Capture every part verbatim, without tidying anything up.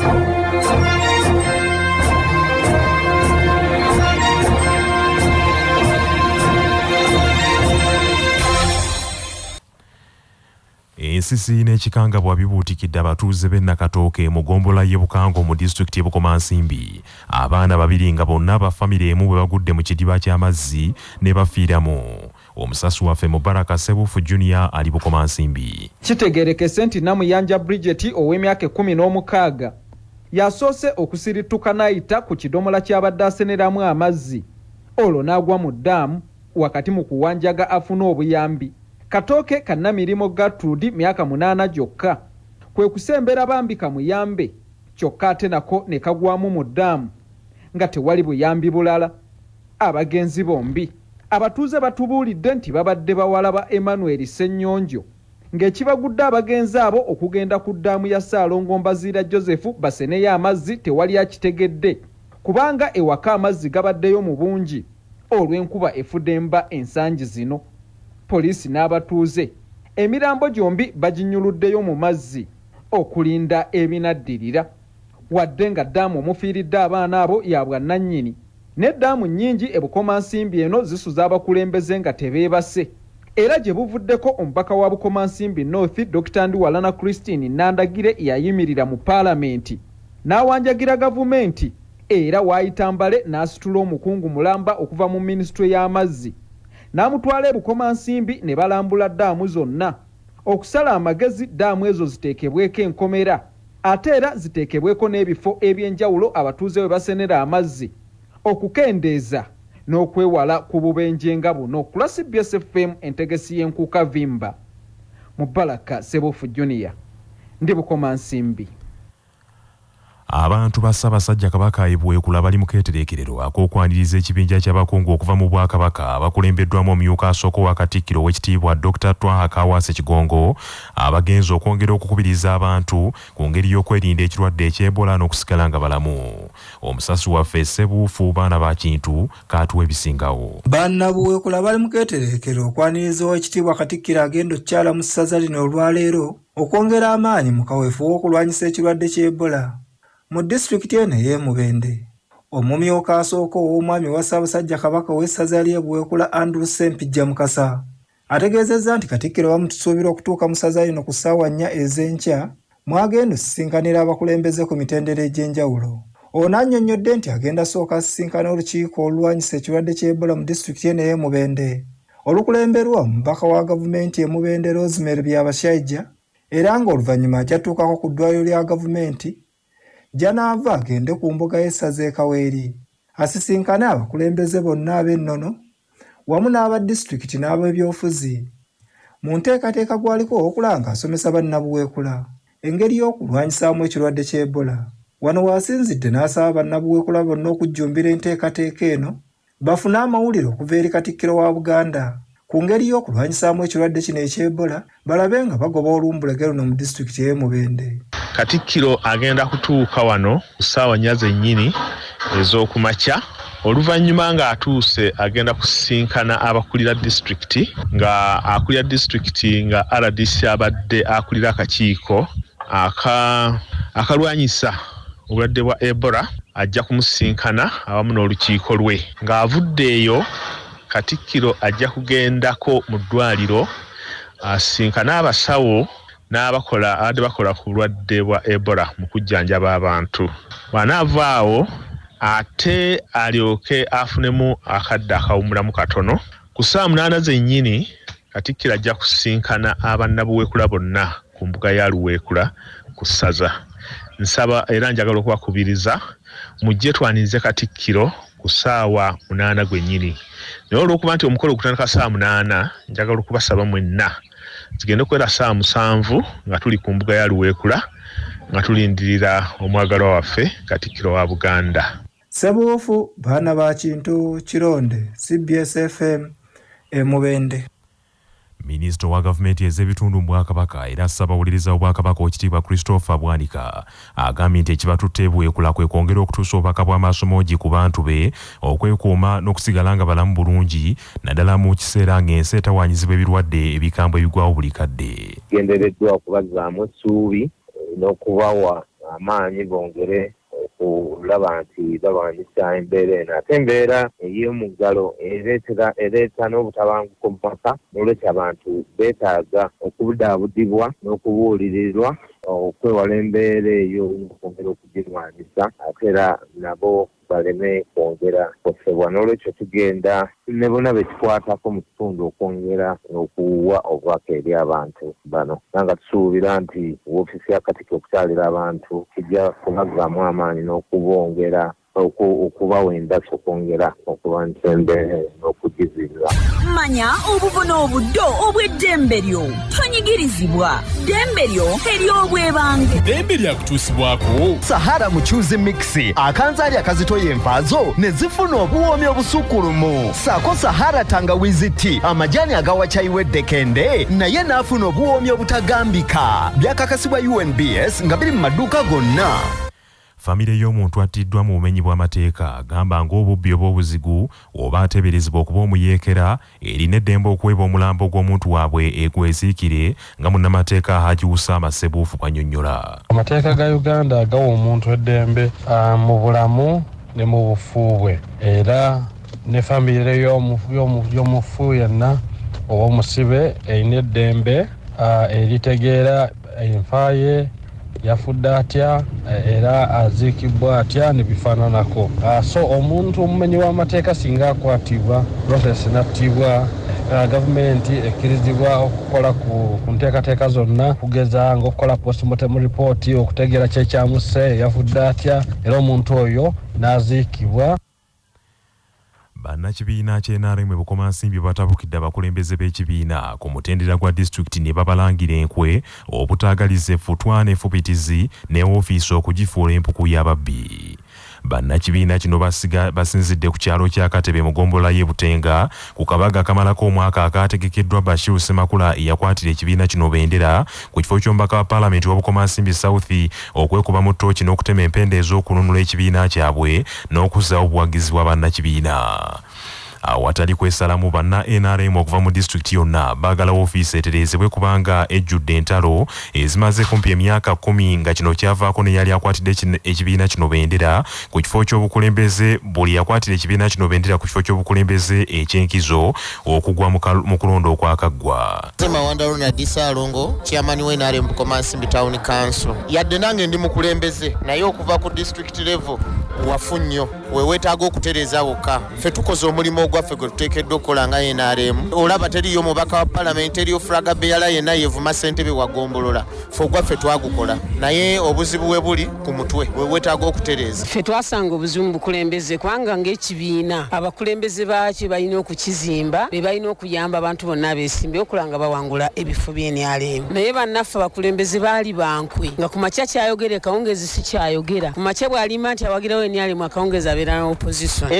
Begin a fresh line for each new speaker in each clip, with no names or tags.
Ensisi n'ekikangabwa bibuutikidde abatuuze b'e Nakatooke mu gombola y'e Bukango mu disitulikiti y'e Bukomansimbi. Abaana babiri nga bonna ba famire emu bwe bagudde mu kidiba ky'amazzi ne bafiiramu. Omusasi waffe Mubaraka Sebufu Junior ali Bukomansimbi.
Kitegeerekese nti Namuyanja Bridget ow'emyaka ekkumi n'omukaaga yasoose okusirituka n'ayita ku kidomola ky'abadde aseneramu amazzi olwo n'agwa mu ddaamu wakati mu kuwanjaga afuna obuyambi. Katooke Kannamirimo Gertrude myaka munaana gyokka kwe kusembera bambi kamuyambe kyokka ate nako ne kagwamu mu ddaamu nga tewali buyambi bulala. Abagenzi bombi abatuuze batubuulidde nti babadde bawala ba Emmanuel Ssennyonjo ng'ekibagudde abagenzi abo okugenda ku ddaamu ya Ssaalongo Mbaziira Joseph baseneyo amazzi tewali akitegedde kubanga ewaka amazzi gabaddeyo mu bungi olw'enkuba efudde mba ensangi zino. Poliisi n'abatuuze emirambo gyombi baginyuluddeyo mu mazzi okulinda ebinaddirira wadde nga ddaamu omufiiridde abaana abo ya bwannannyini n'eddaamu nnyingi e Bukomansimbi eno zisuza abakulembeze nga tebeebase era gye buvuddeko omubaka wa Bukomansimbi North Doctor Ndiwalana Christine Nandagire yayimirira mu paalamenti n'awanjagira gavumenti era waayitambale n'asitula omukungu mulamba okuva mu minisitule y'amazzi n'amutwala e Bukomansimbi ne balambula ddaamu zonna okusala amagezi ddaamu ezo ziteekebweko enkomera ate era ziteekebweko n'ebifo eby'enjawulo abatuuze we basenera amazzi okukendeeza n'okwewala ku bubenje nga buno. Ku lwa C B S F M entegesi y'enkuuka Vimba, Mubaraka Sebufu Junior ndi Bukomansimbi.
Abantu ba Ssaabasajja Kabaka ebwekulaba bali mu keetereekerero ak'okwaniriza ekibinja ky'abakungu okuva mu Bwakabaka abakulembeddwamu omumyuka asooka wa Katikkiro ow'ekitiibwa Doctor Twaha Kaawaase Kigongo abagenza okwongera okukubiriza abantu ku ngeri y'okwerinda ekirwadde eky'Ebola n'okusigala nga balamu. Omusasi waffe Sebuufu baana ba Kintu kaatuwa ebisingawo.
Bannabuweekula bali mu keetereekero okwaniriza ow'ekitiibwa Katikkiro agenda okukyala mu ssaza lino olwaleero okwongera amaanyi mu kaweefo w'okulwanyisa ekirwadde ky'Ebola. Mu disitulikiti eno ey'e Mubende, omumyuka asooka ow'omwami wa Ssaabasajja Kabaka w'essaza ly'e Buweekula Andrew Ssempijja Mukasa ategeezezza nti Katikkiro bamutusuubira okutuuka mu ssaza lino ku ssaawa nnya ez'enkya mwagenda okusisinkanira abakulembeze ku mitendera egy'enjawulo. Ono annyonnyodde nti agenda sooka asisinkana olukiiko olulwanyisa ekirwadde ky'Ebola mu disitulikiti eno ey'e Mubende olukulemberwa omubaka wa gavumenti e Mubende Rosemary Byabashaija era ng'oluvannyuma ajjatuukako ku ddwaliro lya gavumenti Janaava agende ku mbuga y'essaza e Kaweeri asisinkane abakulembeze bonna ab'ennono wamu n'aba disitulikiti n'ab'ebyobufuzi. Mu nteekateeka gwaliko okulanga asomesa bannabuweekula engeri y'okulwanyisaamu ekirwadde ky'Ebola. Wano waasinzidde n'asaba bannabuweekula bonna okujjumbira enteekateeka eno bafune amawulire okuva eri Katikkiro wa Buganda ku ngeri y'okulwanyisaamu ekirwadde kino eky'Ebola balabe nga bagoba olumbulege luno mu disitulikiti y'e Mubende.
Katikkiro agenda kutuuka wano ku ssaawa nnya zennyini ez'okumakya. Oluvannyuma ng'atuuse agenda kusisinkana abakulira disitulikiti nga akulira disitulikiti nga R D C abadde akulira akakiiko aka akalwanyisa obulwadde bwa Ebola ajja kumusisinkana awamu n'olukiiko lwe. Ng'avudde eyo Katikkiro ajja kugendako mu ddwaliro asisinkana abasawo n'abakola abadde bakola ku bulwadde bwa Ebola mu kujjanjaba abantu. Bw'anaavaawo ate alyoke afunemu akadde akawumulamu katono. Ku ssaawa munaana zennyini Katikkiro ajja kusisinkana abannabuweekula bonna ku mbuga ya Luweekula ku ssaza. Nsaba era njagala okubakubiriza mujje twanirize Katikkiro ku ssaawa munaana gwennyini. Naye olw'okuba nti omukolo gutandika ssaawa munaana njagala okubasaba mwenna tugende kwera ssaawa musanvu nga tuli ku mbuga ya Luweekula nga tulindirira omwagalwa waffe Katikkiro wa Buganda.
Sebuufu baana ba Kintu Kironde, C B S F M e Mubende.
Minisita wa gavumenti ez'ebitundu mu Bwakabaka era Ssaabawuliriza w'Obwakabaka Oweekitiibwa Christopher Bwanika agambye nti ekibatutte e Buweekula kwe kwongera okutuusa obubaka bw'amasomogi ku bantu be okwekuuma n'okusigala nga balamu bulungi naddala mu kiseera ng'ensi etawaanyizibwa ebirwadde ebikambwe ebigwawo buli kadde.
Gendereddwa okubazzaamu essuubi n'okubawa amaanyi bongere okulaba nti balwanyisa embeera eno ate embeera ey'omuggalo ereetera ereeta n'obutabanguko mu maka n'olwekyo abantu beetaaga okubudaabudibwa n'okubuulirirwa okwewala embeera eyo okwongera okugirwanyisa ate era nabo baleme kwongera kosebwa n'olwekyo tugenda ne bonna bekikwatako mu kitundu okwongera okuwa obubaka eri abantu bano nga tusuubira nti woofiisi ya Katikkiro okukyalira abantu kijja kubaggamu amaanyi n'okubongera okubawa endasi okwongera okulwanyisa embeera n'okugizibwa.
Manya obuvuna obuddo obw'eddembe lyo tonyigirizibwa ddembe lyo ery'obwebange
ddembe lyakutuusibwako
Sahara Muchuzi Mixi akanzaali akazitoya envaazo ne zifuna obuwoomi obusukkulumu saako Sahara Tangawizi Tea amajani agawa chai weddekende naye n'afuna obuwoomi obutagambika byakakasibwa U N B S nga biri mu maduuka gonna.
Famire y'omuntu attiddwa mu bumenyi bw'amateeka agamba ng'obubbi obw'obuzigu oba ateeberezebwa okuba omuyeekera erina eddembe okuweebwa omulambo gw'omuntu waabwe egweziikire nga munnamateeka Haji Usama Ssebuufu bw'annyonnyola.
Amateeka ga Uganda agawa omuntu eddembe mu bulamu ne mu bufu bwe era ne famire y'omufu yenna oba omusibe erina eddembe eritegeera enfa ye yafudde atya era aziikibwa atya ne bifaananako. So omuntu omumenyi w'amateeka singa akwatibwa process nattibwa gavumenti ekkirizibwa okukola ku nteekateeka zonna kugeza ng'okukola postmortem report okutegeera kyekyamusse yafudde atya era omuntu oyo n'aziikibwa.
Bannakibiina kye N R M Bukomansimbi batabukidde abakulembeze b'ekibiina ku mutendera gwa disitulikiti ne babalangira enkwe obutaagaliza effutwa n'effupitizi ne woofiisi okugifuula empuku y'ababbi. Bannakibiina kino basinzidde ku kyalo kya Katebe mu ggombolola y'e Butenga ku kabaga akamalako omwaka akaategekeddwa Bashir Semakula eyakwatira ekibiina kino bendera ku kifo ky'omubaka wa Paalamenti wa Bukomansimbi South okwekuba mu ttooki n'okutema empenda ez'okununula ekibiina kyabwe n'okuzzaawo obuwagizi bwa bannakibiina. Awatali kwesalamu banna N R M okuva mu disitulikiti yonna baagala woofiisi etereezebwe kubanga ejjudde entalo ezimaze kumpi emyaka kkumi nga kino kyavaako ne yali akwatidde ekibiina kino bendera ku kifo ky'obukulembeze buli yakwatira ekibiina kino bendera ku kifo ky'obukulembeze eky'enkizo okugwa mu kulonda okwakaggwa.
Mawanda Ronald Salongo chairman wa N R M Bukomansimbi Town Council yadde nange ndi mukulembeze naye okuva ku district level wafu nnyo weewetaaga okutereeza wokka ffe tukoze omulimu ogwaffe gwe tuteekeddwa okukola nga N R M. Olaba teriyo mubaka wa Paalamenti eriyo Fulaga Beyala yenna yeevuma ssentebe wa Gombolola ffe ogwaffe twagukola naye obuzibu we buli ku mutwe weewetaaga okutereeza.
Ffe twasanga obuzibu mu bukulembeze kubanga ng'ekibiina abakulembeze baakyo balina okukizimba be balina okuyamba abantu bonna abeesimbe okulanga bawangula ebifo by'N R M. Naye bannaffe abakulembeze baali bankwe nga ku makya kyayogera akawungezi si kyayogera ku makya bw'alima nti awagirawo N R M akawungezi abeera na opposition.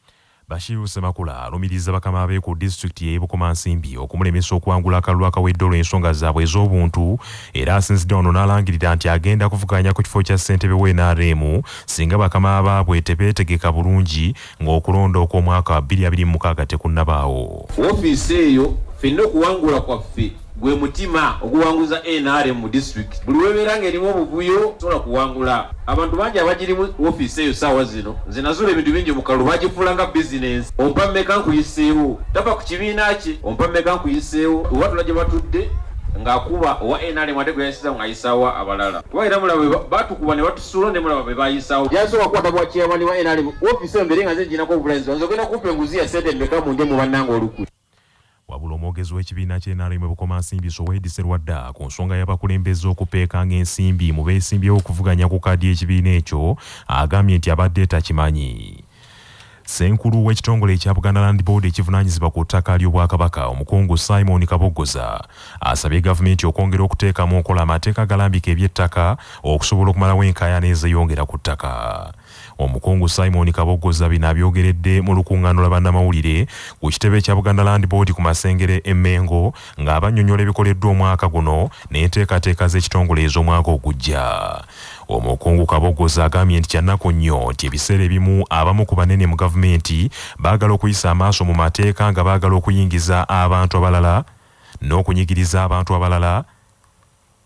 Bashir Semakula alumiriza bakama be ku disitulikiti y'e Bukomansimbi okumulemesa okuwangula akalulu akawedde olw'ensonga zaabwe ez'obuntu era asinzidde wano n'alangirira nti agenda kuvuganya ku kifo kya ssentebe w'N R M singa bakama baabwe tebeetegeka bulungi ng'okulonda okw'omwaka wa bbiri abiri mu mukaaga tekunnabaawo.
Woofiisi eyo ffenna okuwangula kwaffe gwe mutima okuwanguza N R M mu district buli webeera ng'erimu obuvuyo sobola kuwangula. Abantu bangi abagiri mu woofiisi eyo saawa zino nze nazula ebintu bingi mu kalulu bagifuula nga bizinensi. Ompa mmeka nkuyiseewo tava ku kibiina kye ompa mmeka nkuyiseewo ewatula gye batudde ng'akuba owa N R M ate gwe yayisizaawo ng'ayisaawo abalala. Kubaira mulaba batukuba ne batusuula ne mulaba be bayisaawo. Yasobola kukwata bwa chairman wa N R M woofiisi eyo mbere nga nze nginako obuvunaanyizibwa nze ogenda kumpa enguzi ya ssente mmeka mu nje mu bannanga olukwe. Wabula omwogezi w'ekibiina ky'N R M Bukomansimbi Soweidi Serwadda ku nsonga y'abakulembeze okupeekanga ensimbi mu beesimbyewo okuvuganya ku kaadi y'ekibiina ekyo agambye nti abadde takimanyi. Senkulu w'ekitongole ekya Buganda Land Board ekivunaanyizibwa ku ttaka ly'Obwakabaka omukungu Simon Kabogoza asabye gavumenti okwongera okuteekamu nkola amateeka agalambika eby'ettaka okusobola okumalawo enkaayana ezeyongera ku ttaka. Omukungu Simon Kabogoza bino abyogeredde mu lukuŋŋaano lwa bannamawulire ku kitebe kya Buganda Land Board ku Masengere e Mengo ng'abannyonnyola ebikoleddwa omwaka guno n'enteekateeka z'ekitongole ez'omwaka ogujja. Omukungu Kabogoza agambye nti kyannaku nnyo nti ebiseera ebimu abamu ku banene mu gavumenti baagala okuyisa amaaso mu mateeka nga baagala okuyingiza abantu abalala n'okunyigiriza abantu abalala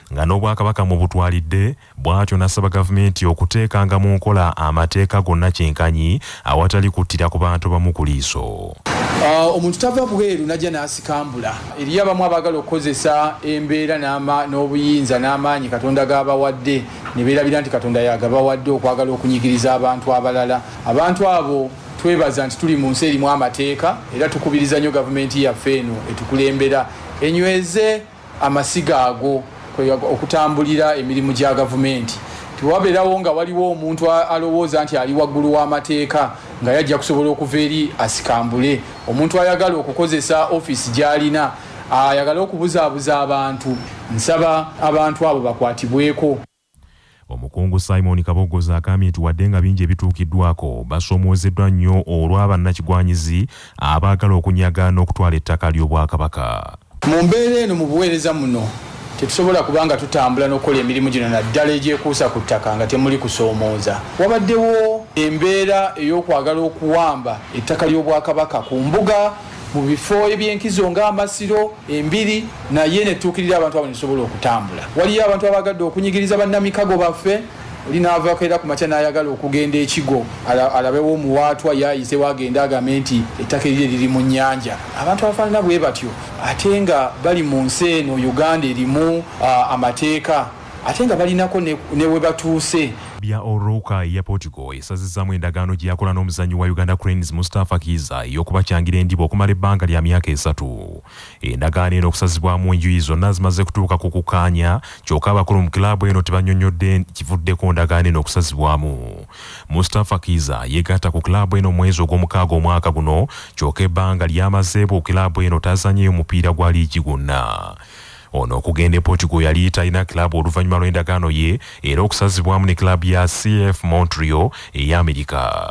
nga n'obwakabaka mu butwalidde bw'atyo n'asaba gavumenti okuteekanga mu nkola amateeka gonna kyenkanyi awatali kuttira ku bantu bamu ku liiso.
Omuntu tava bweru najja n'asikambula. Eriyo abamu abagala okukozesa embeera n'obuyinza n'amaanyi Katonda g'abawadde ne beerabira nti Katonda yagabawadde okwagala okunyigiriza abantu abalala. Abantu abo twebaza nti tuli mu nsi erimu amateeka era tukubiriza nnyo gavumenti yaffe eno etukulembera enyweze amasiga ago okutambulira emirimu gya gavumenti. Tiwabeerawo nga waliwo omuntu alowooza nti ali waggulu w'amateeka nga yajja kusobola okuva eri asikambule. Omuntu ayagala okukozesa ofiisi gy'alina ayagala okubuzaabuza abantu, nsaba abantu abo bakwatibweko.
Omukungu Simon Kabogoza agambye nti wadde nga bingi ebituukiddwako basomoozeddwa nnyo olw'abannakigwanyizi abaagala okunyaga n'okutwala ettaka ly'Obwakabaka.
Mu mbeera eno mu buweereza muno tetusobola kubanga tutambula n'okukola emirimu gino naddala egyekuusa ku ttaka nga temuli kusoomooza. Wabaddewo embeera ey'okwagala okuwamba ettaka ly'Obwakabaka ku mbuga mu bifo eby'enkizo ng'amasiro embiri naye ne tuukirira abantu abo ne tusobola okutambula. Waliyo abantu abagadde okunyigiriza bannamikago baffe, oli n'avaako era ku makya n'ayagala okugenda ekigo alabewo omuwaatwa yaayise wagenda agambe nti ettaka eryo liri mu nnyanja. Abantu abafaanana bwe batyo ate nga bali mu nsi eno Uganda erimu amateeka ate nga balinako ne we batuuse.
Bya Oroka ya Portugal esazizzamu endagaano gye yakola n'omuzannyi wa Uganda Cranes Mustafa Kiza ey'okubakyangira endiba okumala ebbanga lya myaka esatu. Endagaano eno okusazibwamu enjuyi zonna zimaze kutuuka ku kukaanya kyokka abakulu mu kilaabu eno tebannyonnyodde kivuddeko ndagaano eno okusazibwamu. Mustafa Kiza yeegatta ku kilaabu eno mwezi ogw'omukaaga omwaka guno kyokka ebbanga lyamazeewo kilaabu eno tazannyeyo mupiira gwa liigi gwonna. Ono okugenda e Portugal yali talina kilaabu oluvannyuma lw'endagaano ye era okusazibwamu ne kilaabu ya C F Montreal ey'Amerika.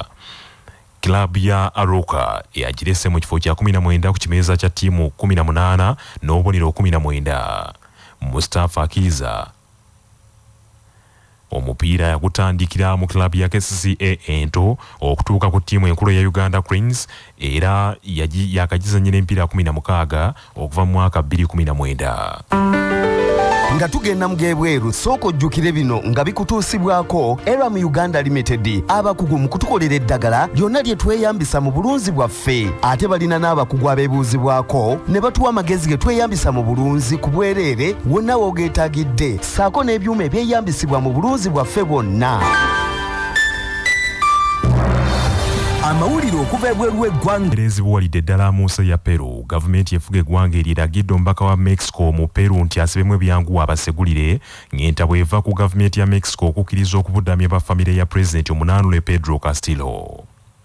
Kilaabu ya Aroka eyagirese mu kifo kya kumi na mwenda ku kimeeza kya ttiimu kumi na munaana n'obubonero kumi na mwenda. Mustafa Kiza omupiira yagutandikira mu kilaabu ya K C C A ento okutuuka ku ttiimu enkulu ya Uganda Cranes era yakagizannyira empiira kumi na mukaaga okuva mu mwaka bbiri kumi na mwenda.
Nga tugenda mugebweru soko jjukire bino nga bikutuusibwako era mu Uganda Limited abakugu mu kutukolera eddagala lyonna lye tweyambisa mu bulunzi bwaffe ate balina n'abakugu abeebuuzibwako ne batuwa amagezi ge tweyambisa mu bulunzi ku bwereere wonna woogeetaagidde saako n'ebyuma ebyeyambisibwa mu bulunzi bwaffe bwonna. Amawulire okuva ebweru w'eggwanga
erezi buwalidde ddala mu nsi ya Peru. Gavumenti efuga eggwanga eriragidde omubaka wa Mexico mu Peru nti asibemu ebyanguwa abasegulire ng'enta bw'eva ku gavumenti ya Mexico okukkiriza okubudamya bafamire ya pulezidenti omunaanule Pedro Castillo.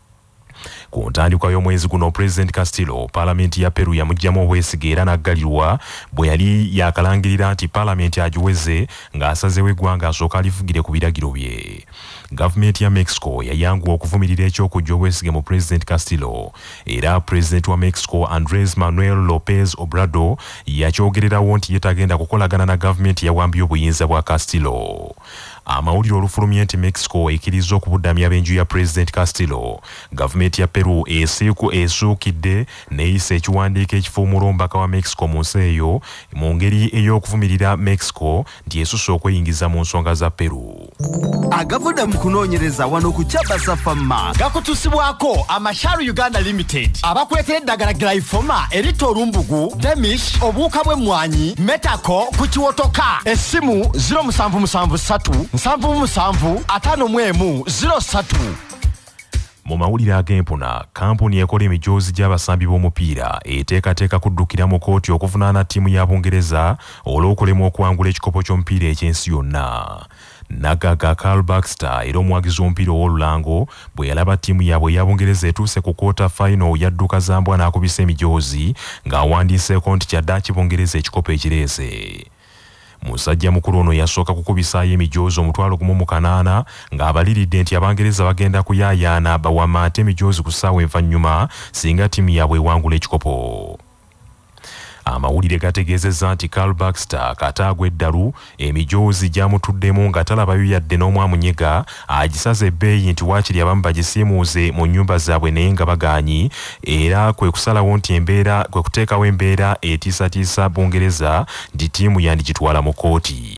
Ku ntandikwa y'omwezi guno President Castillo Paalamenti ya Peru yamuggyamu obwesige era n'aggalirwa bwe yali yakalangirira nti Paalamenti agiweze ng'asazeewo eggwanga asooka alifugire ku biragiro bye. Gavumenti ya Mexico yayanguwa okuvumirira ekyokujja obwesige mu President Castillo era President wa Mexico Andres Manuel Lopez Obrador yakyogererawo nti ye tagenda kukolagana na gavumenti yawambye obuyinza bwa Castillo. Amawulire olufulumye nti Mexico ekkiriza okubudamya ab'enju ya President Castillo. Gavumenti ya Peru esiiku esuukidde n'eyisa ekiwandiiko ekifuumula omubaka wa Mexico mu nsi eyo mu ngeri ey'okuvumirira Mexico nti esusse okweyingiza mu nsonga za Peru.
Agavuda mu kunoonyereza wano ku Kyabasa Famma gakutusibwako Amasharu Uganda Limited abakuleetera eddagala Glyphoma erita olumbugu Demish obuwuka bw'emmwanyi Metako ku kiwotoka essimu zero seven seven three nsanvu musanvu ataano mu emu zero three.
Mu mawulire ag'empuna kampuni ekola emijoozi gy'abasambi b'omupiira eteekateeka kuddukira mu kooti okuvunaana ttiimu ya Bungereza olw'okulemwa okuwangula ekikopo ky'omupiira eky'ensi yonna. Nagaga Carl Baxter era omuwagizi w'omupiira ow'olulango bwe yalaba ttiimu yaabwe eya Bungereza etuuse ku kwota final yadduka zambwa n'akubisa emijoozi ng'awandiiseeko nti kyaddaaki Bungereza ekikopo ekireese. Musajja mukulu ono yasooka kukubisaayo emijoozi omutwalo gumu mu kanaana ng'abaliridde nti Abangereza bagenda kuyaayaana bawamaate emijoozi ku ssaawa envannyuma singa ttiimu yaabwe ewangula ekikopo. Amawulire gategeezezza nti Carl Baxter kataagwa eddalu emijoozi gyamutuddemu nga talabayo yadde n'omwamunyega agisaza ebbeeyi nti waakiri abamu bagisiimuuze mu nnyumba zaabwe naye nga bagaanyi era kwe kusalawo nti embeera kwe kuteekawo embeera etiisatiisa Bungereza nti ttiimu yandigitwala mu kkooti.